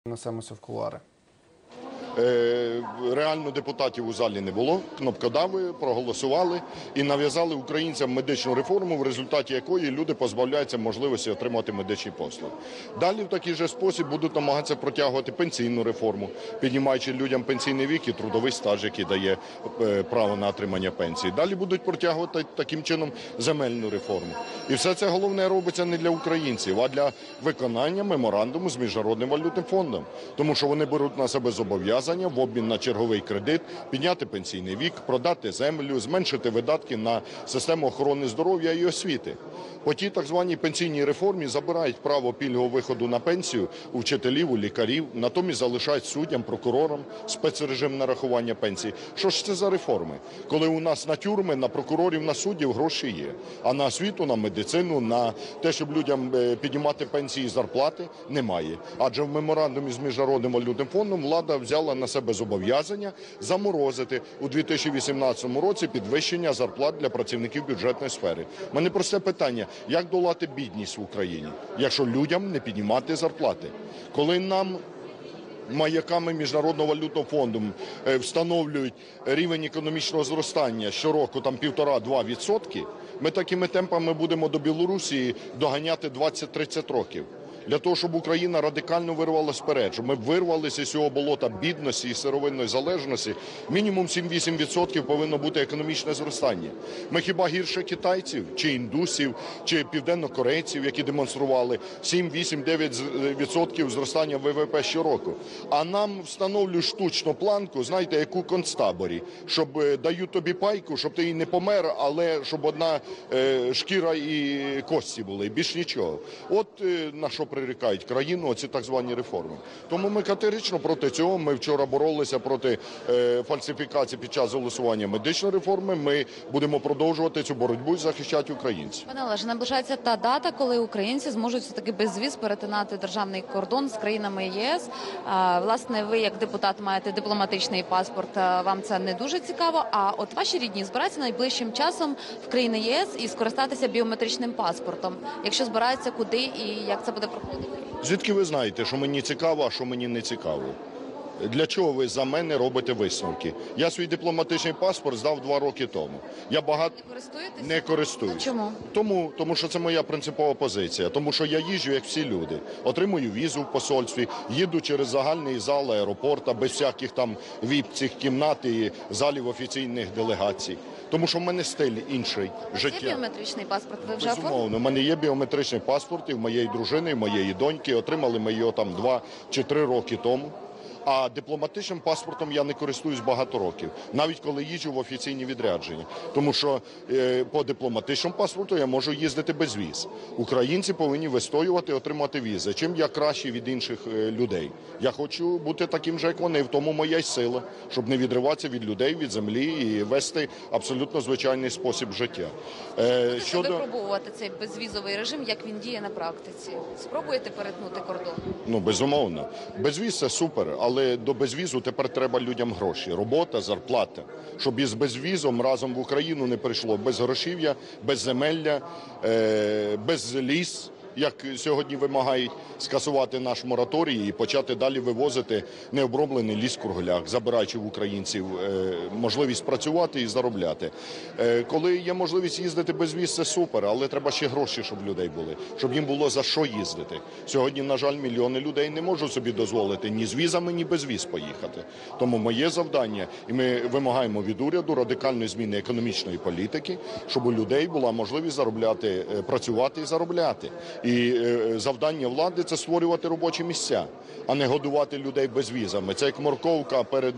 Несемося в кулуари. Реально депутатів у залі не було, кнопкодави проголосували і нав'язали українцям медичну реформу, в результаті якої люди позбавляються можливості отримати медичні послуги. Далі в такий же спосіб будуть намагатися протягувати пенсійну реформу, піднімаючи людям пенсійний вік і трудовий стаж, який дає право на отримання пенсії. Далі будуть протягувати таким чином земельну реформу. І все це головне робиться не для українців, а для виконання меморандуму з Міжнародним валютним фондом. Тому що вони беруть на себе зобов'язання в обмін на черговий кредит, підняти пенсійний вік, продати землю, зменшити видатки на систему охорони здоров'я і освіти. По тій так званій пенсійній реформі забирають право пільгового виходу на пенсію у вчителів, у лікарів, натомість залишають суддям, прокурорам спецрежим нарахування пенсії. Що ж це за реформи? Коли у нас на тюрми, на прокурорів, на суддів гроші є, а на освіту, на медицину, на те, щоб людям піднімати пенсії і зарплати, немає. Адже в меморандумі з Міжнародним валютним фондом влада взяла на себе зобов'язання заморозити у 2018 році підвищення зарплат для працівників бюджетної сфери. У мене просте питання: як долати бідність в Україні, якщо людям не піднімати зарплати? Коли нам маяками Міжнародного валютного фонду встановлюють рівень економічного зростання щороку там 1,5–2%, ми такими темпами будемо до Білорусі доганяти 20–30 років. Для того, щоб Україна радикально вирвалася вперед, щоб ми вирвалися з цього болота бідності і сировинної залежності, мінімум 7–8% повинно бути економічне зростання. Ми хіба гірше китайців, чи індусів, чи південнокорейців, які демонстрували 7–8–9% зростання ВВП щороку? А нам встановлюють штучну планку, знаєте, як у концтаборі, щоб дають тобі пайку, щоб ти і не помер, але щоб одна шкіра і кості були, більш нічого. От на що прирікають країну оці так звані реформи. Тому ми категорично проти цього. Ми вчора боролися проти фальсифікації під час голосування медичної реформи. Ми будемо продовжувати цю боротьбу і захищати українців. Пане Олеже, наближається та дата, коли українці зможуть все-таки без віз перетинати державний кордон з країнами ЄС. Власне, ви як депутат маєте дипломатичний паспорт, вам це не дуже цікаво. А от ваші рідні збираються найближчим часом в країни ЄС і скористатися біометричним паспортом. Якщо збираються, куди і як це буде проходити? Звідки ви знаєте, що мені цікаво, а що мені не цікаво? Для чого ви за мене робите висновки? Я свій дипломатичний паспорт здав 2 роки тому. Я багато Не користуєтесь? не користуюсь. Чому? Тому що це моя принципова позиція. Тому що я їжджу, як всі люди. Отримую візу в посольстві, їду через загальний зал аеропорта, без всяких там віп-цих кімнат і залів офіційних делегацій. Тому що в мене стиль інший життя. Є біометричний паспорт? Ви вже оформили? Безумовно, в мене є біометричний паспорт і в моєї дружини, і в моєї доньки. Отримали ми його там 2 чи 3 роки тому. А дипломатичним паспортом я не користуюсь багато років, навіть коли їжджу в офіційні відрядження. Тому що по дипломатичному паспорту я можу їздити без віз. Українці повинні вистоювати, отримати візи. Чим я кращий від інших людей? Я хочу бути таким же, як вони. В тому моя й сила, щоб не відриватися від людей, від землі і вести абсолютно звичайний спосіб життя. Щодо випробувати цей безвізовий режим, як він діє на практиці? Спробуєте перетнути кордон? Ну, безумовно. Безвіз – це супер, але до безвізу тепер треба людям гроші. Робота, зарплата. Щоб із безвізом разом в Україну не прийшло без грошів'я, без земелля, без ліс, як сьогодні вимагають скасувати наш мораторій і почати далі вивозити необроблений ліс-кругляк, забираючи в українців можливість працювати і заробляти. Коли є можливість їздити без віз, це супер, але треба ще гроші, щоб людей були, щоб їм було за що їздити. Сьогодні, на жаль, мільйони людей не можуть собі дозволити ні з візами, ні без віз поїхати. Тому моє завдання, і ми вимагаємо від уряду радикальної зміни економічної політики, щоб у людей була можливість заробляти, працювати і заробляти. І завдання влади – це створювати робочі місця, а не годувати людей безвізами. Це як морковка перед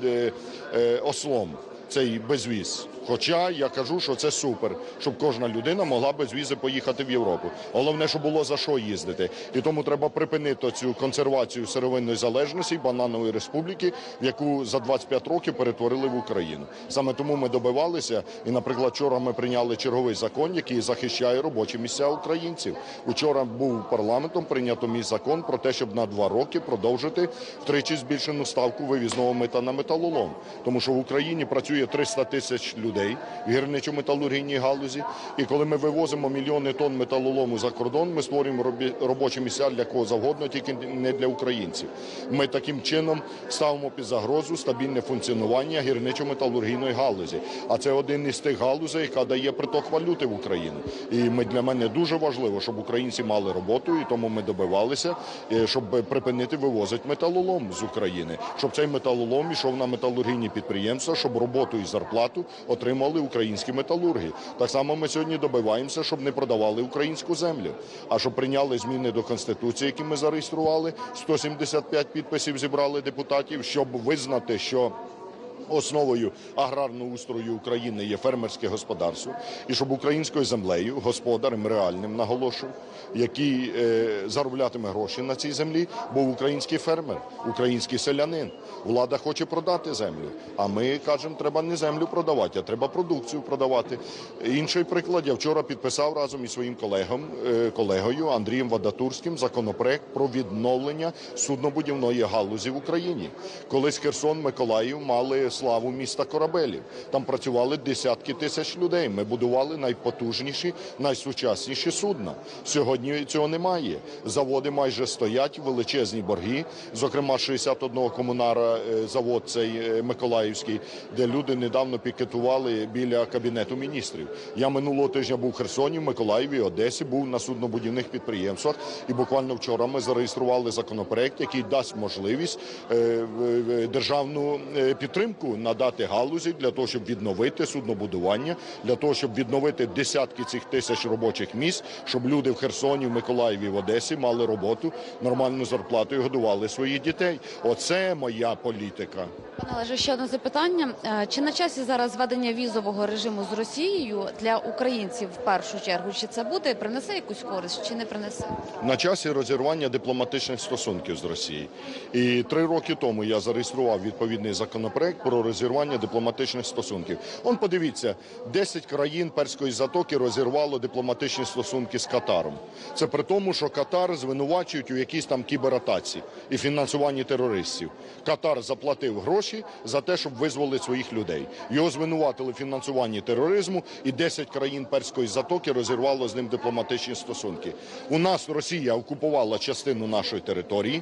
ослом, цей безвіз. Хоча я кажу, що це супер, щоб кожна людина могла без візи поїхати в Європу. Головне, щоб було за що їздити. І тому треба припинити цю консервацію сировинної залежності, бананової республіки, в яку за 25 років перетворили в Україну. Саме тому ми добивалися, і, наприклад, вчора ми прийняли черговий закон, який захищає робочі місця українців. Вчора був парламентом прийнято мій закон про те, щоб на 2 роки продовжити втричі збільшену ставку вивізного мита на металолом. Тому що в Україні працює 300 тисяч людей, людей в гірничо-металургійній галузі. І коли ми вивозимо мільйони тонн металолому за кордон, ми створюємо робочі місця для кого завгодно, тільки не для українців. Ми таким чином ставимо під загрозу стабільне функціонування гірничо-металургійної галузі. А це один із тих галузей, яка дає приток валюти в Україну. І для мене дуже важливо, щоб українці мали роботу, і тому ми добивалися, щоб припинити вивозити металолом з України, щоб цей металолом йшов на металургійні підприємства, щоб роботу і зарплату отримали українські металурги. Так само ми сьогодні добиваємося, щоб не продавали українську землю, а щоб прийняли зміни до Конституції, які ми зареєстрували, 175 підписів зібрали депутатів, щоб визнати, що основою аграрного устрою України є фермерське господарство, і щоб українською землею, господарем реальним, наголошую, який зароблятиме гроші на цій землі, був український фермер, український селянин. Влада хоче продати землю, а ми кажемо, треба не землю продавати, а треба продукцію продавати. Інший приклад, я вчора підписав разом із своїм колегою Андрієм Вадатурським законопроект про відновлення суднобудівної галузі в Україні. Колись Херсон, Миколаїв мали славу міста корабелів. Там працювали десятки тисяч людей. Ми будували найпотужніші, найсучасніші судна. Сьогодні цього немає. Заводи майже стоять, величезні борги. Зокрема, 61 комунара завод цей Миколаївський, де люди недавно пікетували біля Кабінету міністрів. Я минулого тижня був в Херсоні, в Миколаєві, Одесі, був на суднобудівних підприємствах. І буквально вчора ми зареєстрували законопроект, який дасть можливість державну підтримку надати галузі для того, щоб відновити суднобудування, для того, щоб відновити десятки цих тисяч робочих місць, щоб люди в Херсоні, в Миколаєві, в Одесі мали роботу, нормальну зарплату і годували своїх дітей. Оце моя політика. Пане Олеже, ще одне запитання. Чи на часі зараз введення візового режиму з Росією для українців в першу чергу? Чи це буде, принесе якусь користь, чи не принесе? На часі розірвання дипломатичних стосунків з Росією. І 3 роки тому я зареєстрував відповідний законопроект про розірвання дипломатичних стосунків. Он подивіться, 10 країн Перської затоки розірвало дипломатичні стосунки з Катаром. Це при тому, що Катар звинувачують у якійсь там кібератаці і фінансуванні терористів. Катар заплатив гроші за те, щоб визволити своїх людей. Його звинуватили в фінансуванні тероризму, і 10 країн Перської затоки розірвало з ним дипломатичні стосунки. У нас Росія окупувала частину нашої території.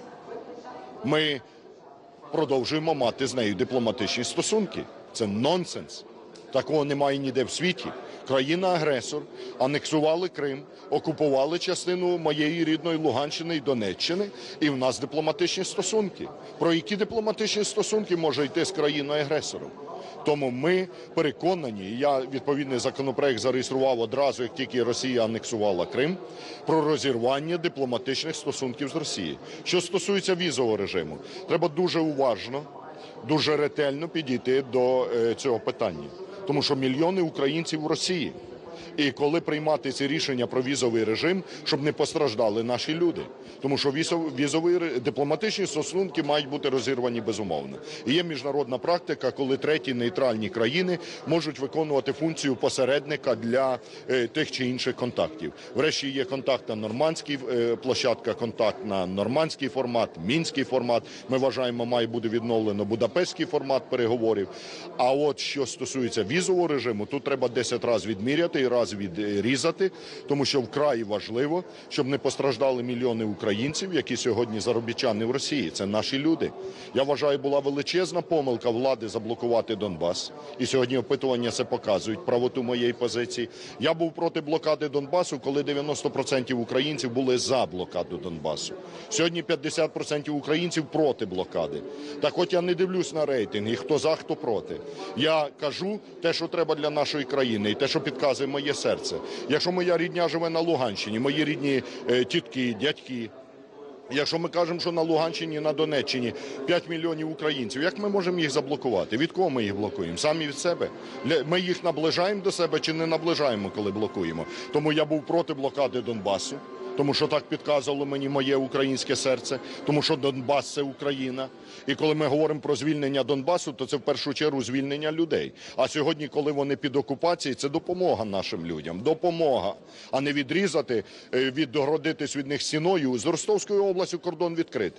Ми продовжуємо мати з нею дипломатичні стосунки. Це нонсенс. Такого немає ніде в світі. Країна-агресор, анексували Крим, окупували частину моєї рідної Луганщини і Донеччини, і в нас дипломатичні стосунки. Про які дипломатичні стосунки може йти з країною-агресором? Тому ми переконані, я відповідний законопроект зареєстрував одразу, як тільки Росія анексувала Крим, про розірвання дипломатичних стосунків з Росією. Що стосується візового режиму, треба дуже уважно, дуже ретельно підійти до цього питання. Тому що мільйони українців в Росії. І коли приймати ці рішення про візовий режим, щоб не постраждали наші люди. Тому що дипломатичні стосунки мають бути розірвані безумовно. І є міжнародна практика, коли треті нейтральні країни можуть виконувати функцію посередника для тих чи інших контактів. Врешті є контактна нормандський, площадка контактна нормандський формат, мінський формат. Ми вважаємо, має бути відновлено будапештський формат переговорів. А от що стосується візового режиму, тут треба 10 разів відміряти і раз відрізати, тому що вкрай важливо, щоб не постраждали мільйони українців, які сьогодні заробітчани в Росії. Це наші люди. Я вважаю, була величезна помилка влади заблокувати Донбас. І сьогодні опитування це показують, правоту моєї позиції. Я був проти блокади Донбасу, коли 90% українців були за блокаду Донбасу. Сьогодні 50% українців проти блокади. Так от я не дивлюсь на рейтинги, хто за, хто проти. Я кажу те, що треба для нашої країни, і те, що підказує моє серце. Якщо моя рідня живе на Луганщині, мої рідні тітки, дядьки, якщо ми кажемо, що на Луганщині, на Донеччині 5 мільйонів українців, як ми можемо їх заблокувати? Від кого ми їх блокуємо? Самі від себе? Ми їх наближаємо до себе чи не наближаємо, коли блокуємо? Тому я був проти блокади Донбасу. Тому що так підказувало мені моє українське серце, тому що Донбас – це Україна. І коли ми говоримо про звільнення Донбасу, то це в першу чергу звільнення людей. А сьогодні, коли вони під окупацією, це допомога нашим людям, допомога, а не відрізати, відгородитись від них стіною. З Ростовською областю кордон відкритий.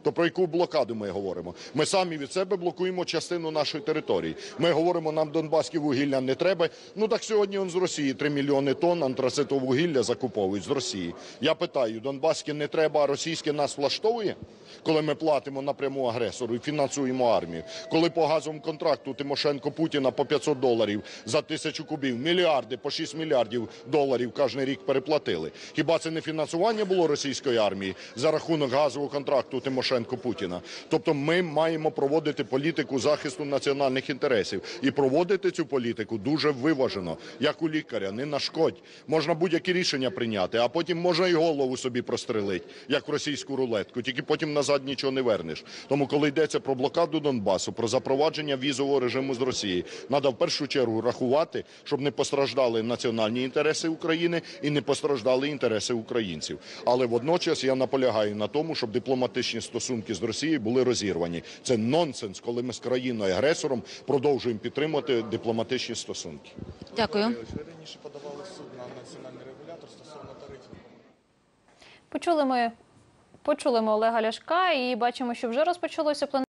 То про яку блокаду ми говоримо? Ми самі від себе блокуємо частину нашої території. Ми говоримо, нам донбаське вугілля не треба. Ну так сьогодні он з Росії 3 мільйони тонн антрацитового вугілля закуповують з Росії. Я питаю, донбаське не треба, а російське нас влаштовує? Коли ми платимо напряму агресору і фінансуємо армію. Коли по газовому контракту Тимошенко Путіна по $500 за 1000 кубів, мільярди, по 6 мільярдів доларів кожен рік переплатили. Хіба це не фінансування було російської армії за рахунок газового контракту Тимошенко Путіна? Тобто ми маємо проводити політику захисту національних інтересів. І проводити цю політику дуже виважено, як у лікаря, не нашкодь. Можна будь-які рішення прийняти, а потім можна і голову собі прострелити, як в російську рулетку, тільки потім назад нічого не вернеш. Тому, коли йдеться про блокаду Донбасу, про запровадження візового режиму з Росії, треба в першу чергу рахувати, щоб не постраждали національні інтереси України і не постраждали інтереси українців. Але водночас я наполягаю на тому, щоб дипломатичні стосунки з Росією були розірвані. Це нонсенс, коли ми з країною-агресором продовжуємо підтримувати дипломатичні стосунки. Дякую. Ви раніше подавали в суд на національний регулятор стосовно тарифів. Почули ми Олега Ляшка і бачимо, що вже розпочалося